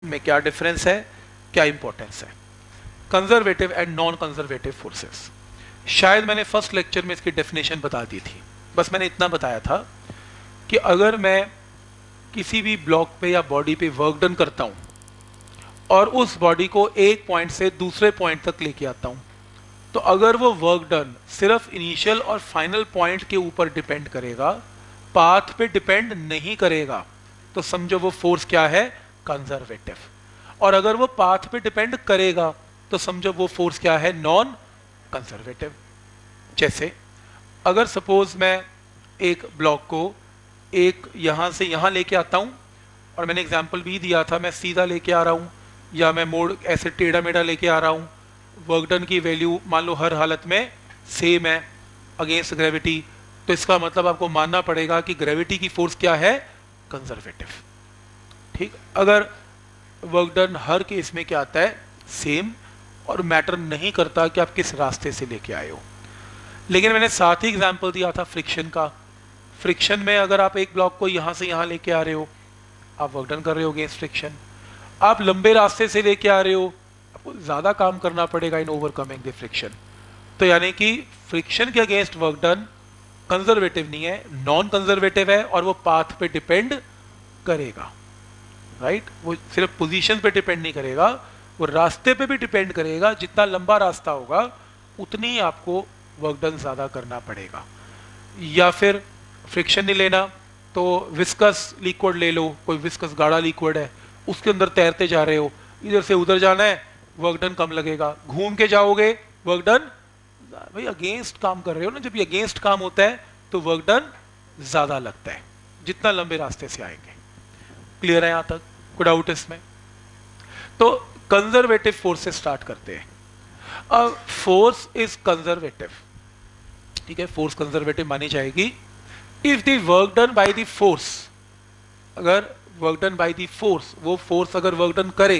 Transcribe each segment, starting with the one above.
में क्या डिफरेंस है, क्या इंपॉर्टेंस है। Conservative and non conservative forces, शायद मैंने फर्स्ट लेक्चर में इसकी डेफिनेशन बता दी थी। बस मैंने इतना बताया था कि अगर मैं किसी भी ब्लॉक पे या बॉडी पे वर्क डन करता हूं और उस बॉडी को एक पॉइंट से दूसरे पॉइंट तक लेके आता हूं, तो अगर वो वर्क डन सिर्फ इनिशियल और फाइनल पॉइंट के ऊपर डिपेंड करेगा, पाथ पे डिपेंड नहीं करेगा, तो समझो वो फोर्स क्या है, कंजर्वेटिव। और अगर वो पाथ पे डिपेंड करेगा तो समझो वो फोर्स क्या है, नॉन कंजर्वेटिव। जैसे अगर सपोज मैं एक ब्लॉक को एक यहां से यहां लेके आता हूं, और मैंने एग्जांपल भी दिया था, मैं सीधा लेके आ रहा हूं या मैं मोड़ ऐसे टेढ़ा मेढ़ा लेके आ रहा हूं, वर्क डन की वैल्यू मान लो हर हालत में सेम है अगेंस्ट ग्रेविटी, तो इसका मतलब आपको मानना पड़ेगा कि ग्रेविटी की फोर्स क्या है, कंजर्वेटिव। ठीक, अगर वर्क डन हर केस में क्या आता है, सेम, और मैटर नहीं करता कि आप किस रास्ते से लेके आए हो। लेकिन मैंने साथ ही एग्जांपल दिया था फ्रिक्शन का। फ्रिक्शन में अगर आप एक ब्लॉक को यहां से यहां लेके आ रहे हो, आप वर्क डन कर रहे हो अगेंस्ट फ्रिक्शन। आप लंबे रास्ते से लेके आ रहे हो, आपको ज्यादा काम करना पड़ेगा इन ओवरकमिंग द फ्रिक्शन। तो यानी कि फ्रिक्शन के अगेंस्ट वर्क डन कंजर्वेटिव नहीं है, नॉन कंजर्वेटिव है, और वो पाथ पे डिपेंड करेगा। राइट, वो सिर्फ पोजीशन पे डिपेंड नहीं करेगा, वो रास्ते पे भी डिपेंड करेगा। जितना लंबा रास्ता होगा उतनी ही आपको वर्क डन ज्यादा करना पड़ेगा। या फिर फ्रिक्शन नहीं लेना तो विस्कस लिक्विड ले लो, कोई विस्कस गाढ़ा लिक्विड है, उसके अंदर तैरते जा रहे हो, इधर से उधर जाना है, वर्क डन कम लगेगा। घूम के जाओगे, वर्क डन, भाई अगेंस्ट काम कर रहे हो ना, जब ये अगेंस्ट काम होता है तो वर्क डन ज्यादा लगता है जितना लंबे रास्ते से आएंगे। क्लियर है यहां तक, कोई डाउट इसमें? तो कंजर्वेटिव फोर्स से स्टार्ट करते हैं। अब फोर्स इज कंजर्वेटिव, ठीक है, फोर्स कंजर्वेटिव मानी जाएगी if the work done by the force, अगर work done by the force, वो फोर्स अगर वर्क डन करे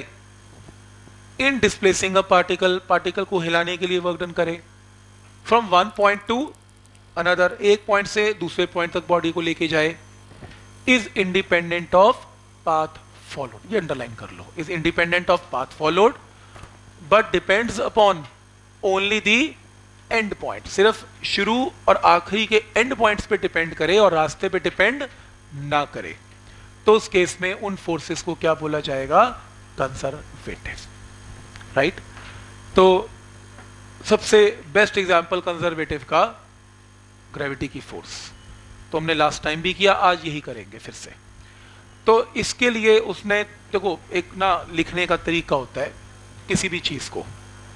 in displacing a particle, particle को हिलाने के लिए वर्क डन करे, from one point to another, एक पॉइंट से दूसरे पॉइंट तक बॉडी को लेके जाए, is independent of path followed, ये अंडरलाइन कर लो, is independent of path followed but depends upon only the and point, सिर्फ शुरू और आखिरी के एंड पॉइंट्स पे डिपेंड करे और रास्ते पे डिपेंड ना करे, तो उस केस में उन फोर्सेस को क्या बोला जाएगा, कंजर्वेटिव। राइट, तो सबसे बेस्ट एग्जांपल कंजर्वेटिव का ग्रेविटी की फोर्स, तो हमने लास्ट टाइम भी किया, आज यही करेंगे फिर से। तो इसके लिए उसने, देखो एक ना लिखने का तरीका होता है किसी भी चीज को,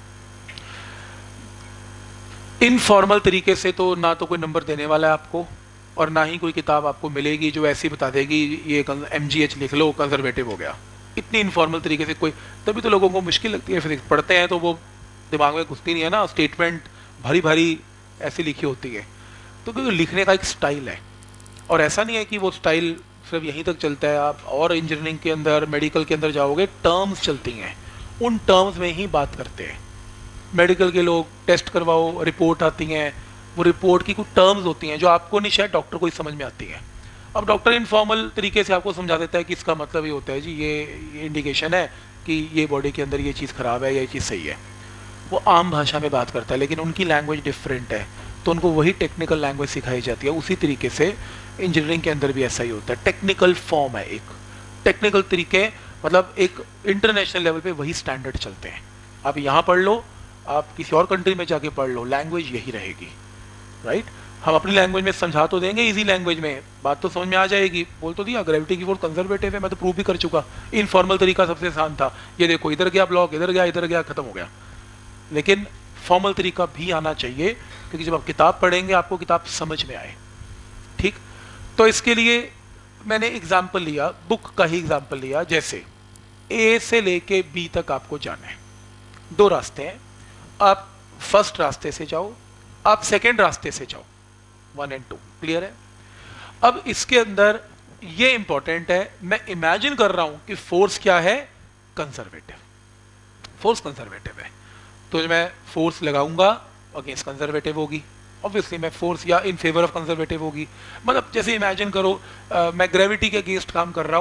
इनफॉर्मल तरीके से तो ना तो कोई नंबर देने वाला है आपको, और ना ही कोई किताब आपको मिलेगी जो ऐसी बता देगी ये MGH लिख लो कंजर्वेटिव हो गया। इतनी इनफॉर्मल तरीके से कोई, तभी तो लोगों को मुश्किल लगती है फिजिक्स पढ़ते हैं तो वो दिमाग में घुसती नहीं है ना, स्टेटमेंट भारी भारी ऐसी लिखी होती है। तो क्योंकि लिखने का एक स्टाइल है, और ऐसा नहीं है कि वो स्टाइल सिर्फ यहीं तक चलता है, आप और इंजीनियरिंग के अंदर, मेडिकल के अंदर जाओगे, टर्म्स चलती हैं, उन टर्म्स में ही बात करते हैं। मेडिकल के लोग टेस्ट करवाओ, रिपोर्ट आती हैं, वो रिपोर्ट की कुछ टर्म्स होती हैं जो आपको नहीं, शायद डॉक्टर को ही समझ में आती हैं। अब डॉक्टर इनफॉर्मल तरीके से आपको समझा देता है कि इसका मतलब ये होता है जी, ये इंडिकेशन है कि ये बॉडी के अंदर ये चीज़ खराब है या ये चीज़ सही है। वो आम भाषा में बात करता है, लेकिन उनकी लैंग्वेज डिफरेंट है, तो उनको वही टेक्निकल लैंग्वेज सिखाई जाती है। उसी तरीके से इंजीनियरिंग के अंदर भी ऐसा ही होता है, टेक्निकल फॉर्म है एक, टेक्निकल तरीके, मतलब एक इंटरनेशनल लेवल पे वही स्टैंडर्ड चलते हैं। आप यहाँ पढ़ लो, आप किसी और कंट्री में जाके पढ़ लो, लैंग्वेज यही रहेगी। राइट, हम अपनी लैंग्वेज में समझा तो देंगे, इजी लैंग्वेज में बात तो समझ में आ जाएगी, बोल तो दिया ग्रेविटी की फोर्स कंजर्वेटिव है, मैं तो प्रूव भी कर चुका। इनफॉर्मल तरीका सबसे आसान था, ये देखो इधर गया ब्लॉक, इधर गया, खत्म हो गया। लेकिन फॉर्मल तरीका भी आना चाहिए, क्योंकि जब आप किताब पढ़ेंगे आपको किताब समझ में आए। ठीक, तो इसके लिए मैंने एग्जाम्पल लिया, बुक का ही एग्जाम्पल लिया, जैसे ए से लेके बी तक आपको जाना है, दो रास्ते हैं, आप फर्स्ट रास्ते से जाओ, आप सेकेंड रास्ते से जाओ, 1 और 2, क्लियर है? अब इसके अंदर ये इंपॉर्टेंट है, मैं इमेजिन कर रहा हूं कि फोर्स क्या है, कंजर्वेटिव, फोर्स कंजर्वेटिव है, तो मैं फोर्स लगाऊंगा अगेंस्ट कंजर्वेटिव होगी, ऑब्वियसली मैं फोर्स या इन फेवर ऑफ कंजर्वेटिव होगी। मतलब जैसे इमेजिन करो मैं ग्रेविटी के अगेंस्ट काम कर रहा हूँ,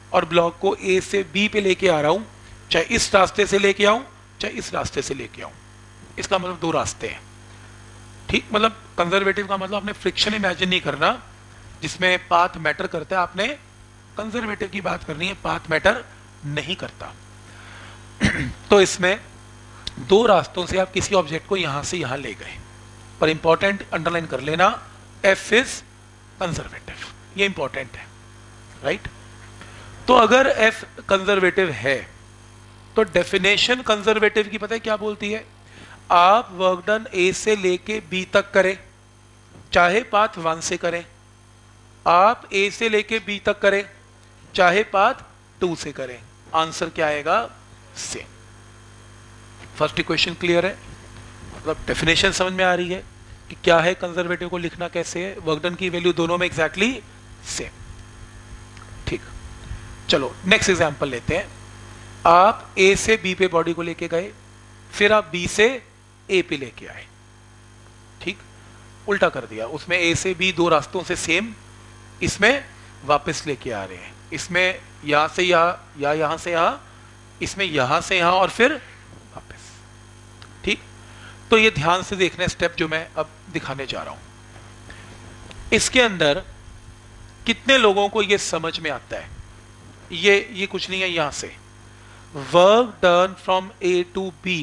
और ब्लॉक को ए से बी पे लेके आ रहा हूं, चाहे इस रास्ते से लेके आऊं चाहे इस रास्ते से लेके आऊं, इसका मतलब दो रास्ते हैं। ठीक, मतलब कंजर्वेटिव का मतलब आपने फ्रिक्शन इमेजिन नहीं करना जिसमें पाथ मैटर करता है, आपने कंजर्वेटिव की बात करनी है, पाथ मैटर नहीं करता। तो इसमें दो रास्तों से आप किसी ऑब्जेक्ट को यहां से यहां ले गए, पर इंपॉर्टेंट अंडरलाइन कर लेना, एफ इज कंजर्वेटिव, ये इंपॉर्टेंट है, राइट। तो अगर एफ कंजर्वेटिव है तो डेफिनेशन कंजर्वेटिव की पता है क्या बोलती है? आप वर्क डन ए से लेके बी तक करें, चाहे पाथ 1 से करें, आप ए से लेके बी तक करें, चाहे पाथ 2 से करें, आंसर क्या आएगा? सेम। फर्स्ट इक्वेशन क्लियर है, मतलब डेफिनेशन समझ में आ रही है कि क्या है कंजर्वेटिव को लिखना कैसे है, वर्क डन की वैल्यू दोनों में एग्जैक्टली सेम। ठीक, चलो नेक्स्ट एग्जांपल लेते हैं। आप ए से बी पे बॉडी को लेके गए, फिर आप बी से ए पे लेके आए, ठीक, उल्टा कर दिया, उसमें ए से बी दो रास्तों से सेम, इसमें वापस लेके आ रहे हैं, इसमें यहां से यहां या यहां से यहां, इसमें यहां से यहां और फिर वापस। ठीक, तो ये ध्यान से देखना स्टेप जो मैं अब दिखाने जा रहा हूं। इसके अंदर कितने लोगों को ये समझ में आता है? ये कुछ नहीं है, यहां से work done from A to B,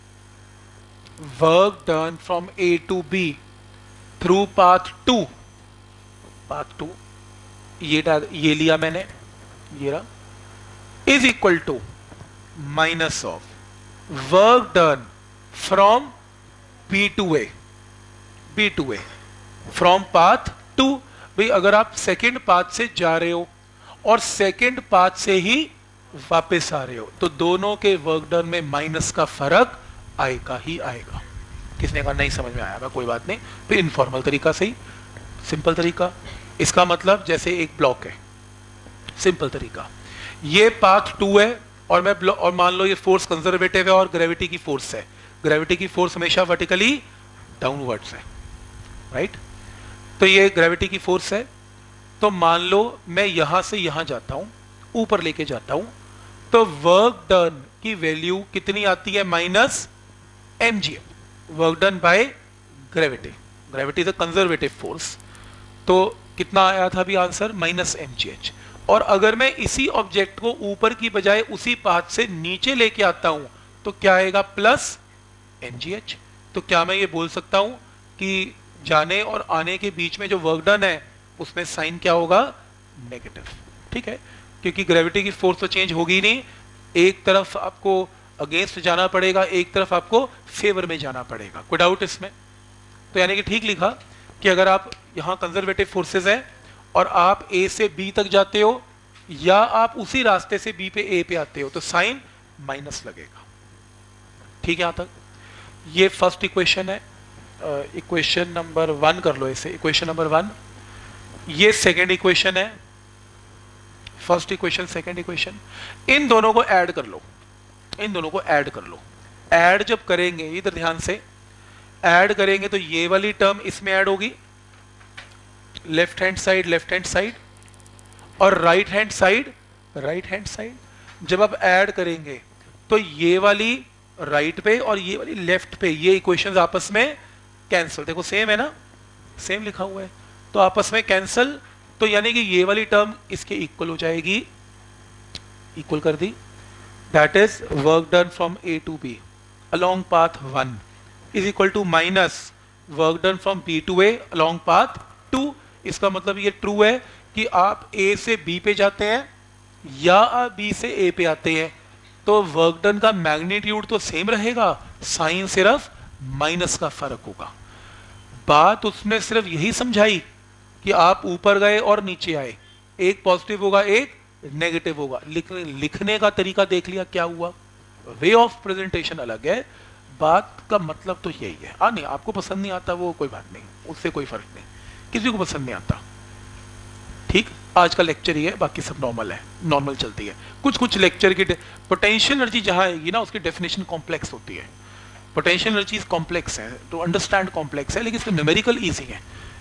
work done from A to B through path 2, path 2 ये लिया मैंने, ये रहा, is equal to minus of work done from B to A, B to A from path 2। भाई अगर आप second path से जा रहे हो और सेकेंड पाथ से ही वापस आ रहे हो तो दोनों के वर्क डन में माइनस का फर्क आएगा ही आएगा। किसने कहा नहीं समझ में आया? कोई बात नहीं, फिर इनफॉर्मल तरीका से ही, सिंपल तरीका। इसका मतलब जैसे एक ब्लॉक है, सिंपल तरीका, ये पाथ 2 है और मैं और मान लो ये फोर्स कंजर्वेटिव है और ग्रेविटी की फोर्स है, ग्रेविटी की फोर्स हमेशा वर्टिकली डाउनवर्ड्स है, राइट। तो ये ग्रेविटी की फोर्स है, तो मान लो मैं यहां से यहां जाता हूं, ऊपर लेके जाता हूं, तो वर्क डन की वैल्यू कितनी आती है? Minus mg, work done by gravity, gravity is a conservative force, तो कितना आया था अभी आंसर? Minus mgh। और अगर मैं इसी ऑब्जेक्ट को ऊपर की बजाय उसी पाथ से नीचे लेके आता हूं तो क्या आएगा? Plus mgh। तो क्या मैं ये बोल सकता हूं कि जाने और आने के बीच में जो वर्क डन है उसमें साइन क्या होगा? नेगेटिव। ठीक है, क्योंकि ग्रेविटी की फोर्स तो चेंज होगी नहीं, एक तरफ आपको अगेंस्ट जाना पड़ेगा, एक तरफ आपको फेवर में जाना पड़ेगा। कोई डाउट इसमें? तो यानी कि ठीक लिखा कि अगर आप यहां कंजर्वेटिव फोर्सेस है और आप ए से बी तक जाते हो या आप उसी रास्ते से बी पे ए पे आते हो तो साइन माइनस लगेगा। ठीक है, यहां तक ये फर्स्ट इक्वेशन है। इक्वेशन नंबर 1 कर लो इसे, इक्वेशन नंबर 1। ये सेकेंड इक्वेशन है, फर्स्ट इक्वेशन सेकेंड इक्वेशन। इन दोनों को ऐड कर लो, इन दोनों को ऐड कर लो। ऐड जब करेंगे, इधर ध्यान से, ऐड करेंगे तो ये वाली टर्म इसमें ऐड होगी, लेफ्ट हैंड साइड, और राइट हैंड साइड। जब आप ऐड करेंगे तो ये वाली राइट पे और ये वाली लेफ्ट पे, ये इक्वेशंस आपस में कैंसिल, देखो सेम है ना, सेम लिखा हुआ है, तो आपस में कैंसिल, तो यानी कि ये वाली टर्म इसके इक्वल हो जाएगी, इक्वल कर दी, that is work done from A to B along path 1 is equal to minus work done from B to A along path 2। इसका मतलब ये ट्रू है कि आप ए से बी पे जाते हैं या आप बी से ए पे आते हैं तो वर्क डन का मैग्नीट्यूड तो सेम रहेगा, साइन सिर्फ माइनस का फर्क होगा। बात उसने सिर्फ यही समझाई कि आप ऊपर गए और नीचे आए, एक पॉजिटिव होगा एक नेगेटिव होगा, लिखने का तरीका देख लिया क्या हुआ, वे ऑफ प्रेजेंटेशन अलग है, बात का मतलब तो यही है। नहीं आपको पसंद नहीं आता वो कोई बात नहीं, उससे कोई फर्क नहीं, किसी को पसंद नहीं आता। ठीक, आज का लेक्चर ही है, बाकी सब नॉर्मल है, नॉर्मल चलती है। कुछ लेक्चर की पोटेंशियल एनर्जी जहां आएगी ना उसकी डेफिनेशन कॉम्प्लेक्स होती है। पोटेंशियल एनर्जी कॉम्प्लेक्स है, तो अंडरस्टैंड कॉम्प्लेक्स है, लेकिन इसका न्यूमेरिकल इजी है।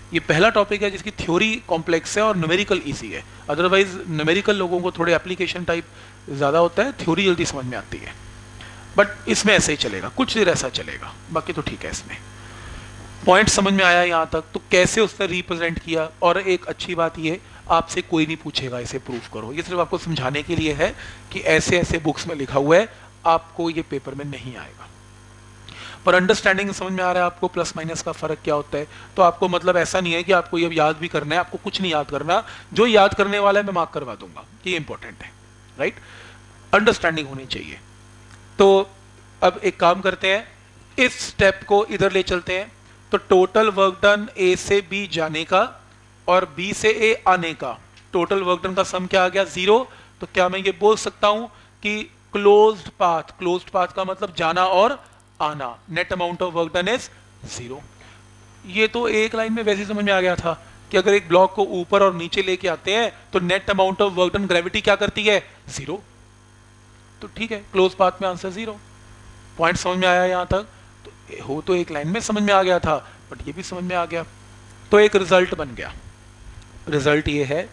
ये पहला टॉपिक है जिसकी थ्योरी कॉम्प्लेक्स है और न्यूमेरिकल इजी है, अदरवाइज न्यूमेरिकल लोगों को थोड़े एप्लीकेशन टाइप ज़्यादा होता है, थ्योरी जल्दी समझ में आती है। बट इसमें ऐसे ही चलेगा, कुछ देर ऐसा चलेगा, बाकी तो ठीक है। इसमें पॉइंट समझ में आया यहाँ तक? तो कैसे उसने रिप्रेजेंट किया, और एक अच्छी बात ये, आपसे कोई नहीं पूछेगा इसे प्रूफ करो, ये सिर्फ आपको समझाने के लिए है कि ऐसे ऐसे बुक्स में लिखा हुआ है, आपको ये पेपर में नहीं आएगा। पर अंडरस्टैंडिंग समझ में आ रहा है आपको प्लस माइनस का फर्क क्या होता है? तो आपको मतलब ऐसा नहीं है कि आपको ये याद भी करना है, आपको कुछ नहीं याद करना, जो याद करने वाला है मैं मार्क करवा दूंगा, ये इंपॉर्टेंट है, राइट? अंडरस्टैंडिंग होनी चाहिए। तो अब एक काम करते हैं, इस स्टेप को इधर ले चलते हैं। तो टोटल वर्क डन ए से बी जाने का और बी से ए आने का, टोटल वर्क डन का सम क्या आ गया? 0। तो क्या मैं ये बोल सकता हूं कि क्लोज्ड पाथ का मतलब जाना और आना, net amount of work done is 0। ये तो एक लाइन में वैसे समझ में आ गया था कि अगर एक ब्लॉक को ऊपर और नीचे लेके आते हैं तो net amount of work done gravity क्या करती है? 0। तो ठीक है, क्लोज पाथ में आंसर 0। पॉइंट समझ में आया यहां तक? तो हो तो एक लाइन में समझ में आ गया था, बट ये भी समझ में आ गया। तो एक रिजल्ट बन गया। रिजल्ट ये है,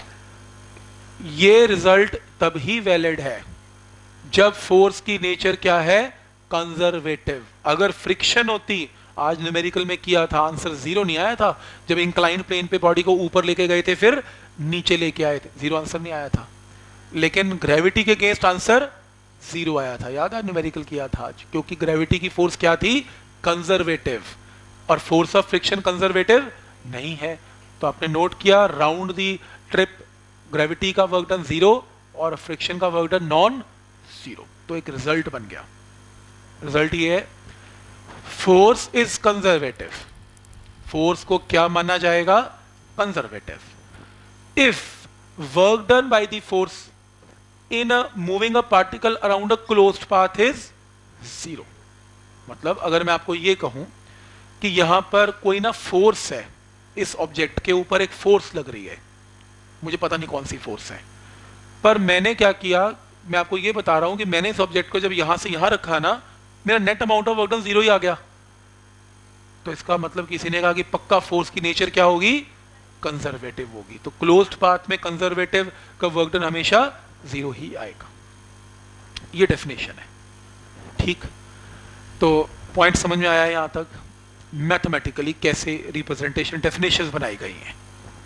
ये रिजल्ट तभी वैलिड है जब फोर्स की नेचर क्या है? कंजर्वेटिव। अगर फ्रिक्शन होती, आज न्यूमेरिकल में किया था, आंसर 0 नहीं आया था। जब इंक्लाइंड प्लेन पे बॉडी को ऊपर लेके गए थे फिर नीचे लेके आए थे, 0 आंसर नहीं आया था। लेकिन ग्रेविटी के अगेंस्ट आंसर 0 आया था, याद है? न्यूमेरिकल किया था आज, क्योंकि ग्रेविटी की फोर्स क्या थी? कंजर्वेटिव, और फोर्स ऑफ फ्रिक्शन कंजर्वेटिव नहीं है। तो आपने नोट किया, राउंड दी ट्रिप ग्रेविटी का वर्क डन 0 और फ्रिक्शन का वर्क डन नॉन 0। तो एक रिजल्ट बन गया। रिजल्ट ये है, फोर्स इज कंजर्वेटिव। फोर्स को क्या माना जाएगा? Conservative. If work done by the force in moving a particle around a closed path is 0। मतलब अगर मैं आपको यह कहूं कि यहां पर कोई ना फोर्स है, इस ऑब्जेक्ट के ऊपर एक फोर्स लग रही है, मुझे पता नहीं कौन सी फोर्स है, पर मैंने क्या किया, मैं आपको यह बता रहा हूं कि मैंने इस ऑब्जेक्ट को जब यहां से यहां रखा ना, मेरा net amount of work done 0 ही आ गया। तो इसका मतलब किसी ने कहा कि पक्का फोर्स की नेचर क्या होगी? कंजर्वेटिव होगी। तो क्लोज्ड पाथ में कंजर्वेटिव का वर्क डन हमेशा 0 ही आएगा। ये डेफिनेशन है, ठीक? तो पॉइंट समझ में आया यहां तक? मैथमेटिकली कैसे रिप्रेजेंटेशन डेफिनेशंस बनाई गई हैं।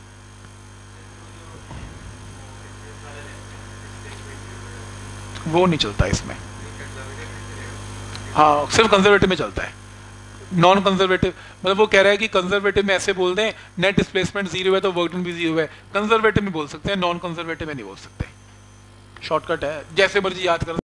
वो नहीं चलता इसमें, हाँ सिर्फ कंजर्वेटिव में चलता है। नॉन कंजर्वेटिव मतलब वो कह रहा है कि कंजर्वेटिव में ऐसे बोल दें नेट डिस्प्लेसमेंट 0 है तो वर्क डन भी 0 है, कंजर्वेटिव में बोल सकते हैं, नॉन कंजर्वेटिव में नहीं बोल सकते। शॉर्टकट है, जैसे मर्जी याद कर